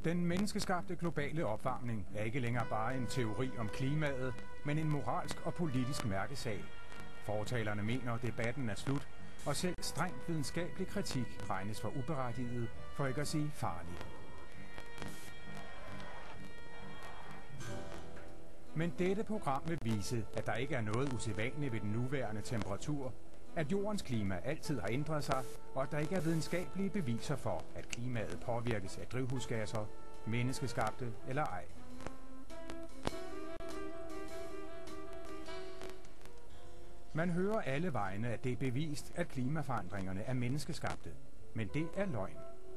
Den menneskeskabte globale opvarmning er ikke længere bare en teori om klimaet, men en moralsk og politisk mærkesag. Fortalerne mener, at debatten er slut, og selv strengt videnskabelig kritik regnes for uberettiget, for ikke at sige farlig. Men dette program vil vise, at der ikke er noget usædvanligt ved den nuværende temperatur, at jordens klima altid har ændret sig, og at der ikke er videnskabelige beviser for, at klimaet påvirkes af drivhusgasser, menneskeskabte eller ej. Man hører alle vegne, at det er bevist, at klimaforandringerne er menneskeskabte, men det er løgn.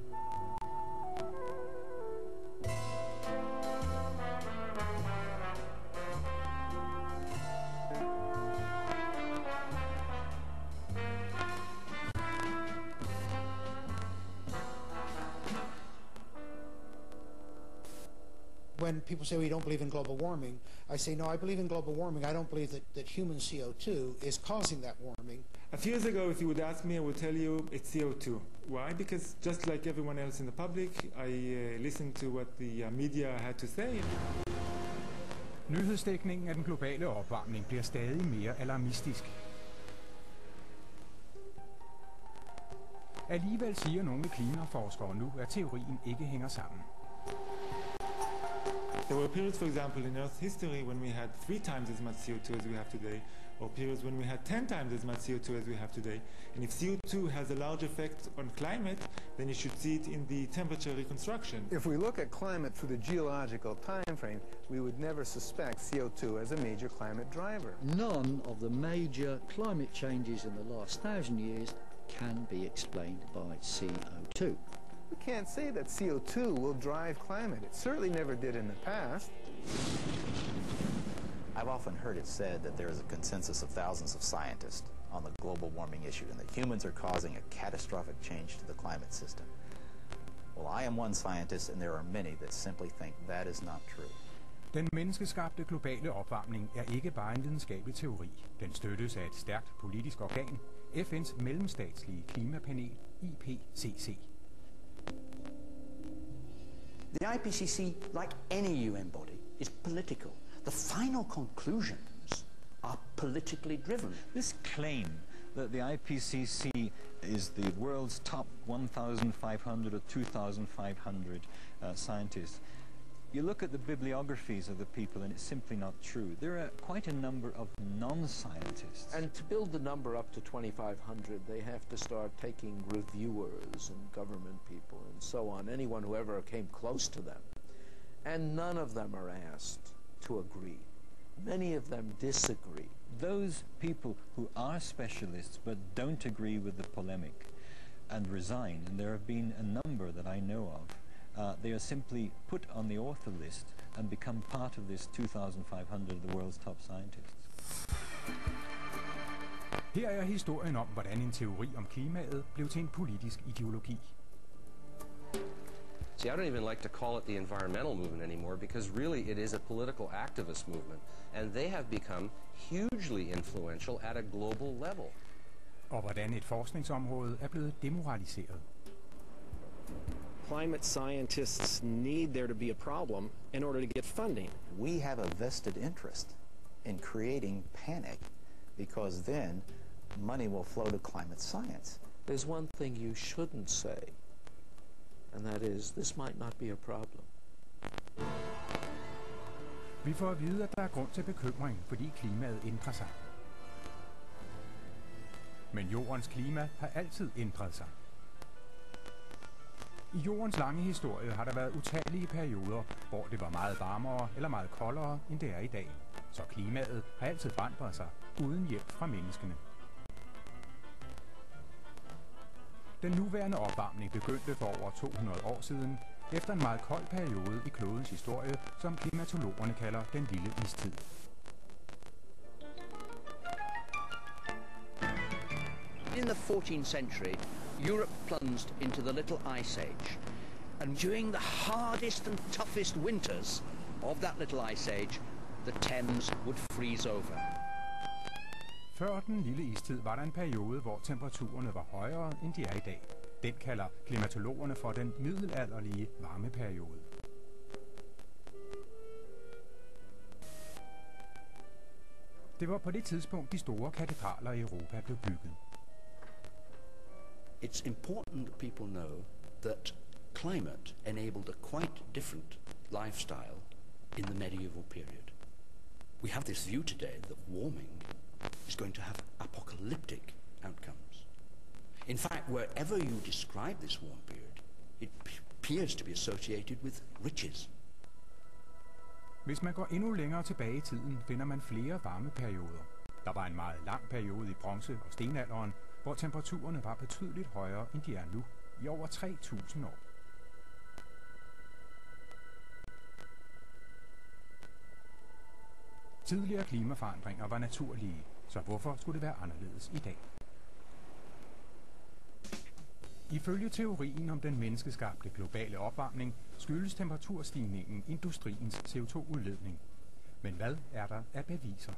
When people say, we don't believe in global warming, I say, no, I believe in global warming. I don't believe that human CO2 is causing that warming. A few years ago, if you would ask me, I would tell you it's CO2. Why? Because just like everyone else in the public, I listened to what the media had to say. Nyhedsdækningen af den globale opvarmning bliver stadig mere alarmistisk. Alligevel siger nogle klimaforskere nu, at teorien ikke hænger sammen. There were periods, for example, in Earth's history when we had 3 times as much CO2 as we have today, or periods when we had 10 times as much CO2 as we have today. And if CO2 has a large effect on climate, then you should see it in the temperature reconstruction. If we look at climate through the geological time frame, we would never suspect CO2 as a major climate driver. None of the major climate changes in the last 1,000 years can be explained by CO2. We can't say that CO2 will drive climate. It certainly never did in the past. I've often heard it said that there is a consensus of thousands of scientists on the global warming issue and that humans are causing a catastrophic change to the climate system. Well, I am one scientist, and there are many that simply think that is not true. Den menneskeskabte globale opvarmning er ikke bare en videnskabelig teori. Den støttes af et stærkt politisk organ, FN's mellemstatslige klimapanel, IPCC. The IPCC, like any UN body, is political. The final conclusions are politically driven. This claim that the IPCC is the world's top 1,500 or 2,500 scientists, you look at the bibliographies of the people and it's simply not true. There are quite a number of non-scientists. And to build the number up to 2,500, they have to start taking reviewers and government people and so on, anyone who ever came close to them. And none of them are asked to agree. Many of them disagree. Those people who are specialists but don't agree with the polemic and resign, and there have been a number that I know of, they are simply put on the author list and become part of this 2,500 of the world's top scientists. Her er historien om, hvordan en teori om klimaet blev til en politisk ideologi. See, I don't even like to call it the environmental movement anymore, because really it is a political activist movement, and they have become hugely influential at a global level. Og hvordan et forskningsområde er blevet demoraliseret. Climate scientists need there to be a problem in order to get funding. We have a vested interest in creating panic, because then money will flow to climate science. There's one thing you shouldn't say, and that is, this might not be a problem. Vi får at vide, at der er grund til bekymring, fordi klimaet ændrer sig. Men jordens klima har altid ændret sig. I jordens lange historie har der været utallige perioder, hvor det var meget varmere eller meget koldere, end det er i dag. Så klimaet har altid forandret sig, uden hjælp fra menneskene. Den nuværende opvarmning begyndte for over 200 år siden, efter en meget kold periode i klodens historie, som klimatologerne kalder den lille istid. In the 14th century, Europe plunged into the Little Ice Age. And during the hardest and toughest winters of that Little Ice Age, the Thames would freeze over. Før den lille istid var der en periode, hvor temperaturerne var højere, end de er i dag. Den kalder klimatologerne for den middelalderlige varmeperiode. Det var på det tidspunkt, de store katedraler i Europa blev bygget. It's important that people know that climate enabled a quite different lifestyle in the medieval period. We have this view today that warming is going to have apocalyptic outcomes. In fact, wherever you describe this warm period, it appears to be associated with riches. Hvis man går endnu længere tilbage i tiden, finder man flere varmeperioder. Der var en meget lang periode i bronze- og stenalderen, hvor temperaturerne var betydeligt højere, end de er nu, i over 3.000 år. Tidligere klimaforandringer var naturlige, så hvorfor skulle det være anderledes i dag? Ifølge teorien om den menneskeskabte globale opvarmning skyldes temperaturstigningen industriens CO2-udledning. Men hvad er der af beviser?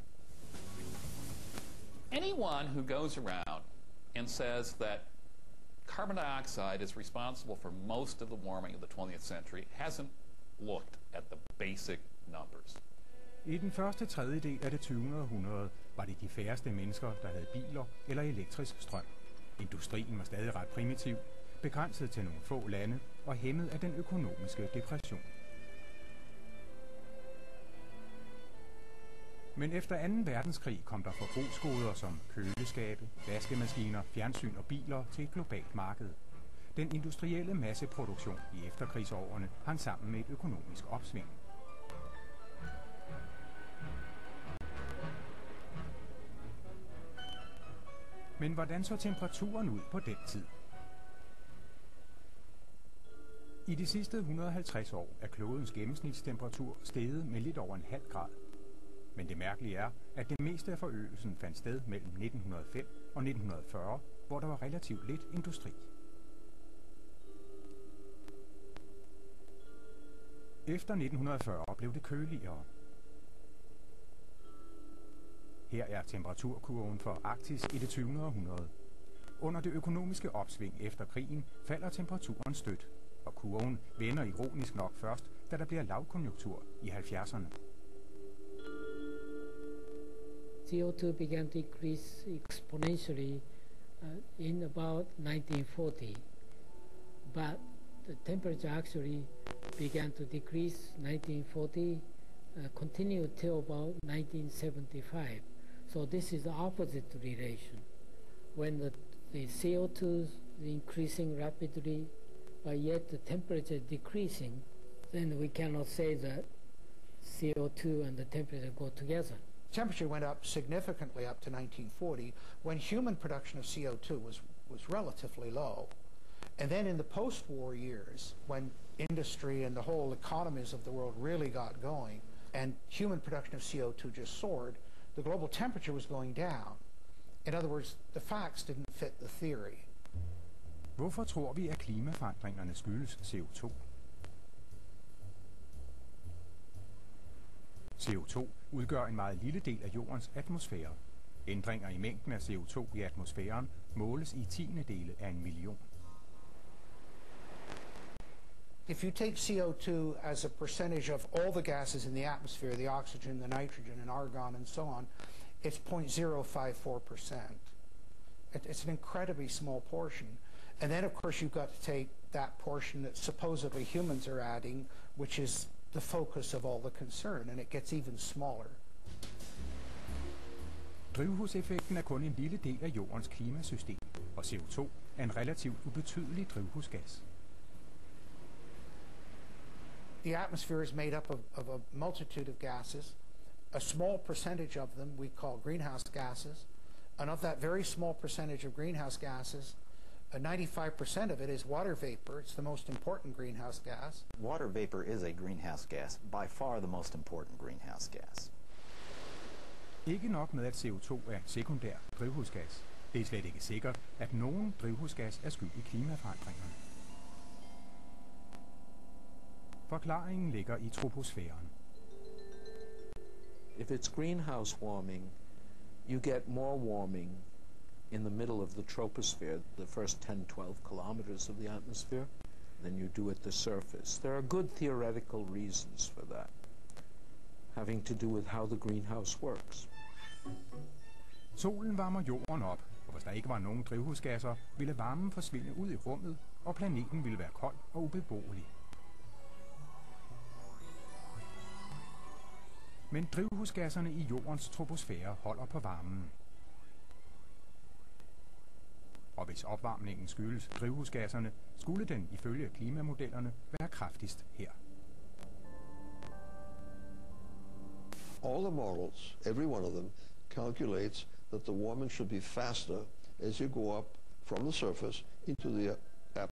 Anyone who goes around and says that carbon dioxide is responsible for most of the warming of the 20th century hasn't looked at the basic numbers. I den første tredjedel af det 20. århundrede var det de færreste mennesker, der havde biler eller elektrisk strøm. Industrien var stadig ret primitiv, begrænset til nogle få lande og hæmmet af den økonomiske depression. Men efter 2. verdenskrig kom der forbrugsgoder som køleskabe, vaskemaskiner, fjernsyn og biler til et globalt marked. Den industrielle masseproduktion i efterkrigsårene hang sammen med et økonomisk opsving. Men hvordan så temperaturen ud på den tid? I de sidste 150 år er klodens gennemsnitstemperatur steget med lidt over 0,5 grad. Men det mærkelige er, at det meste af forøgelsen fandt sted mellem 1905 og 1940, hvor der var relativt lidt industri. Efter 1940 blev det køligere. Her er temperaturkurven for Arktis i det 20. århundrede. Under det økonomiske opsving efter krigen falder temperaturen stødt, og kurven vender ironisk nok først, da der bliver lavkonjunktur i 70'erne. CO2 began to decrease exponentially in about 1940, but the temperature actually began to decrease 1940, continued till about 1975. So this is the opposite relation. When the CO2 is increasing rapidly, but yet the temperature decreasing, then we cannot say that CO2 and the temperature go together. Temperature went up significantly up to 1940 when human production of CO2 was relatively low. And then in the post-war years, when industry and the whole economies of the world really got going, and human production of CO2 just soared, the global temperature was going down. In other words, the facts didn't fit the theory. Hvorfor tror vi, at klimaforandringerne skyldes CO2? CO2 udgør en meget lille del af jordens atmosfære. Ændringer i mængden af CO2 i atmosfæren måles i 10-dele af en million. If you take CO2 as a percentage of all the gases in the atmosphere, the oxygen, the nitrogen, and argon, and so on, it's 0.054%. It's an incredibly small portion. And then, of course, you've got to take that portion that supposedly humans are adding, which is the focus of all the concern, and it gets even smaller. Drivhuseffekten er kun en lille del af jordens klimasystem, og CO2 er en relativt ubetydelig drivhusgas. The atmosphere is made up of a multitude of gases. A small percentage of them we call greenhouse gases. And of that very small percentage of greenhouse gases, 95% of it is water vapor. It's the most important greenhouse gas. Water vapor is a greenhouse gas, by far the most important greenhouse gas. Ikke nok med, at CO2 er en sekundær drivhusgas. Det er slet ikke sikkert, at nogen drivhusgas er skyld i klimaforandringerne. Forklaringen ligger i troposfæren. If it's greenhouse warming, you get more warming in the middle of the troposphere, the first 10-12 kilometers of the atmosphere, than you do at the surface. There are good theoretical reasons for that, having to do with how the greenhouse works. Solen varmer jorden op, og hvis der ikke var nogen drivhusgasser, ville varmen forsvinde ud i rummet, og planeten ville være kold og ubeboelig. Men drivhusgasserne i jordens troposfære holder på varmen. Og hvis opvarmningen skyldes drivhusgasserne, skulle den ifølge klimamodellerne være kraftigst her. All the models, every one of them, calculates that the warming should be faster as you go up from the surface into the